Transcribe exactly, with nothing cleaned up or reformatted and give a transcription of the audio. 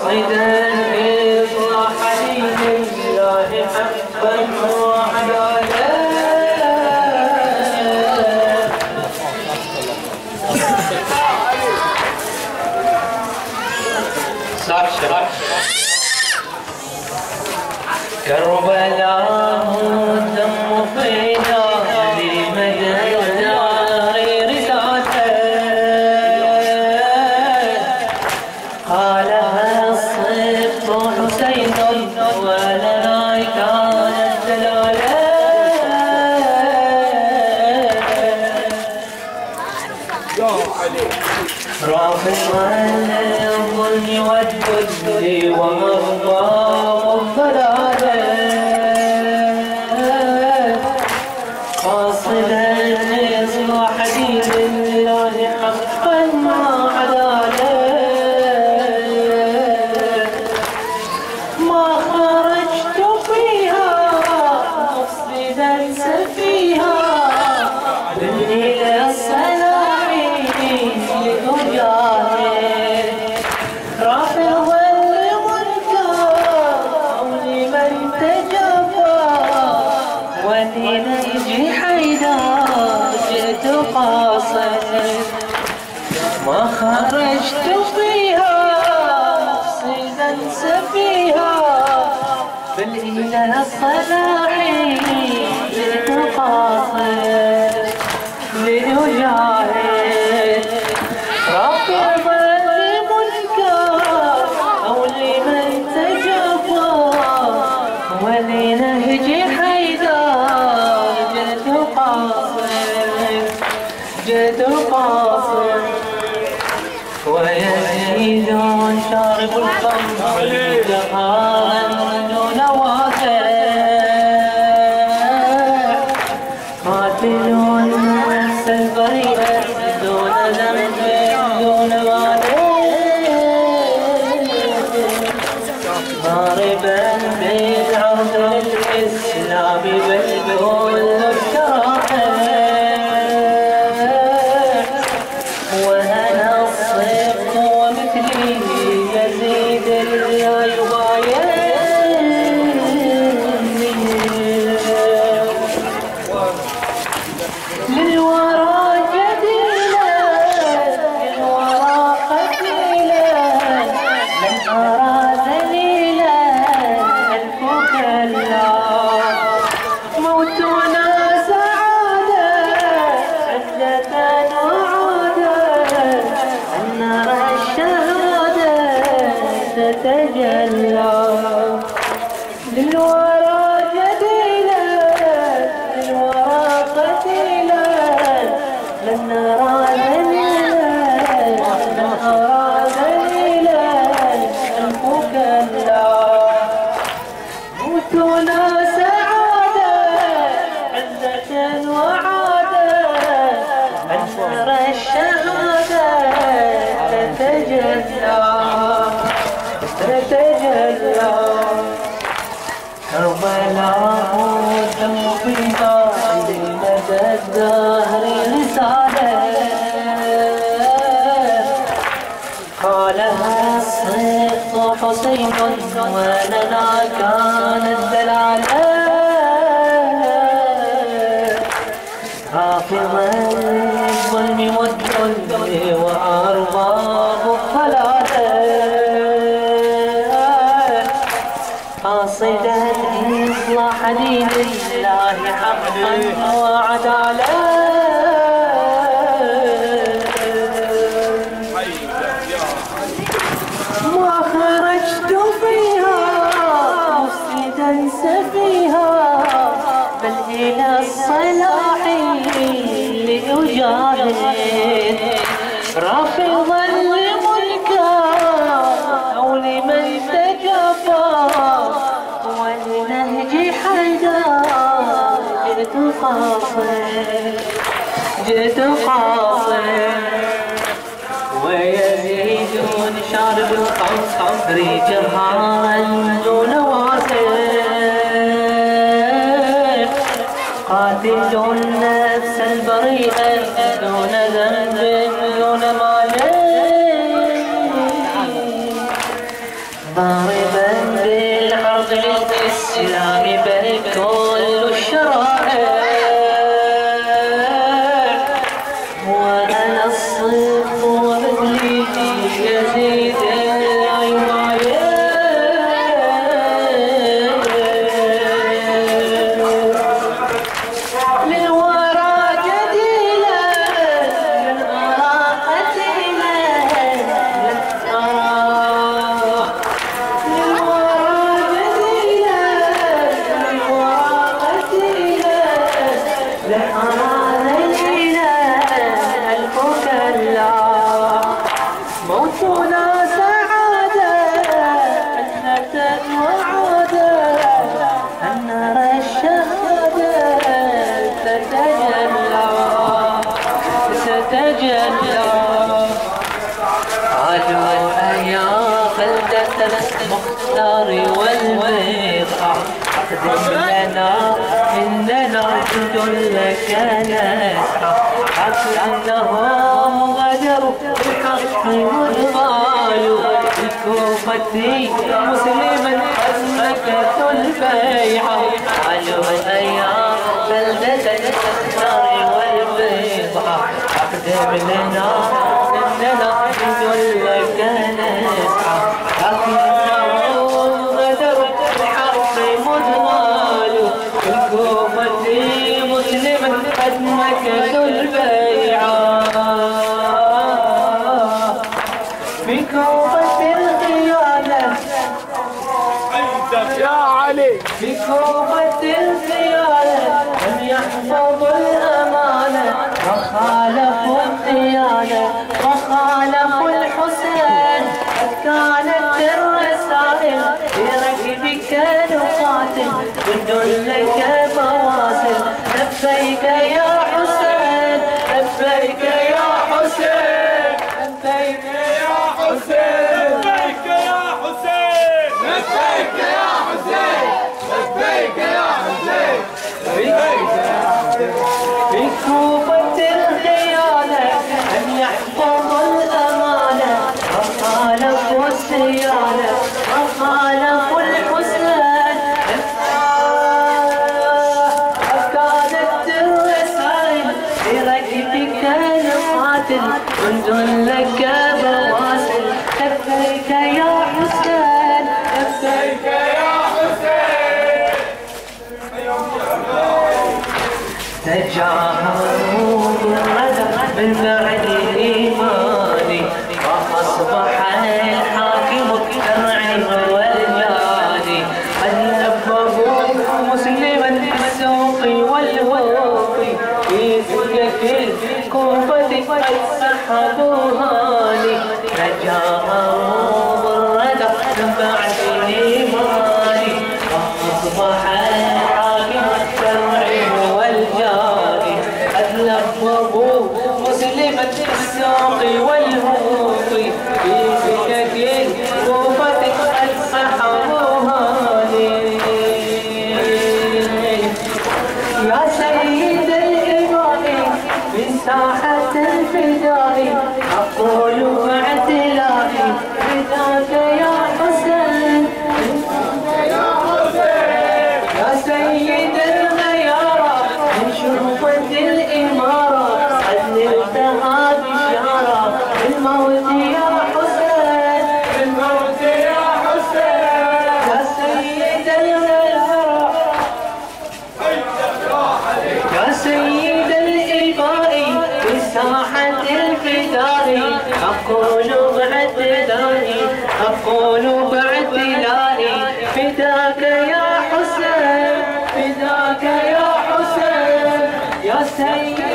قاصدا إصلاح دين الله حقا وعداله. كربلاء الدم فينا لمدى الدار رسالة قالها الصدق حسين ولنا كانت دلالة. رافضا للظلم والجد ومرضاه الضلالة قاصدا إصلاح دين الله حقا وعداله. ما خرجت فيها مفسدا سفيها بالإله الصلاح لأجاهد رافضا لمنكر أو لمن تجافى ولنهج حيدر جئت قاصد. ما خرجت فيها مفسدا سفيها بالإله الصلاح جئت قاصد لأجاهد رافضا لمنكر أو لمن تجافى ولنهج حيدر جئت قاصد جئت قاصد. ويزيد شارب الخمر جهارا دون واقع قاتل النفس البريئة دون ذنب دون مانع ضاربا بالعرض للإسلام بل كل الشرائع. وأنا الصدق ومثلي يزيد لا يبايع للورى جديلا للورى قتيلا من أرى ذليلا الفكلا. موتنا سعادة عزة وعادة أن نرى الشهادة تتجلى. للورى جديلا للورى قتيلا لن نرى ذليلا لن أرى ذليلا المكلا. موتنا سعادة عزة وعادة أن نرى الشهادة تتجلى تتجلى. كربلاء الدم فيها لمدى الدهر رسالة قالها الصدق حسين ولنا كانت دلالة. حافظا للظلم والذل وأرباب الضلالة قاصدا إصلاح دين الله حقا وعداله. ما خرجت فيها مفسدا سفيها بل إلى الصلاح لأجاهد رافضا لمنكر أو لمن تجافى ولنهج حيدر جئت قاصد جئت قاصد. ويزيدون شارب الخمر جهارا دون واصل قاتل النفس البريئة دون ذنب دون مال ضاربا بالحرب للإسلام بل كل الشرائع وأنا الصدق ومثلي يزيد موتنا سعادة جنة وعادة أن نرى الشهادة تتجلى تتجلى قالوا أيا بلدة المختار والبقاع أقدم لنا إننا جند لك نسعى أكأنهم غدروا بالحق والغالوا بالكوفة مسلما أسمكت البيعة قالوا أيا بلدة المختار والبقاع أقدم لنا إننا جند لك نسعى أكأنهم غدروا بالحق والغالوا بالكوفة مسلما أسمكت البيعة بكوفة الخيانة يا علي بكوفة الخيانة لم يحفظوا الأمانة وخالفوا الديانة وخالفوا الحسين كانت الرسائل في ركبك نقاتل جند لك بواسل لبيك يا حسين لبيك يا حسين لبيك يا حسين لبيك يا حسين لبيك يا حسين لبيك يا حسين لبيك يا حسين بكوفة الخيانة أن يحفظوا الأمانة وخالفوا الصيانة وخالفوا الحسين كانت الرسائل بركبك نقاتل جند لك بواسل لبيك يا حسين لبيك يا حسين تجاهروا بالردى من بعد إيماني وأصبح الحاكم كالرعي والجاني قد لببوا مسلما بالسوق والووق في سكة الكوفة قد سحبوهاني تجاهروا بالردى من بعد إيماني وأصبح الحاكم كالرعي والجاني قد لببوا مسلما بالسوق والهوق في سكك الكوفة قد سحبوهاني يا سيد الإمام من ساحة الفداء أقول باعتلائي فداك يا حسين يا حسين يا سيد الغيارة من شرفة الإمارة قد نلتها بشارة الموت يا حسين الموت يا حسين يا سيد الغيارة يا سيد الإباء بساحة الفداء أقول باعتدائي أقول باعتلائي فداك يا حسين فداك يا حسين يا سيد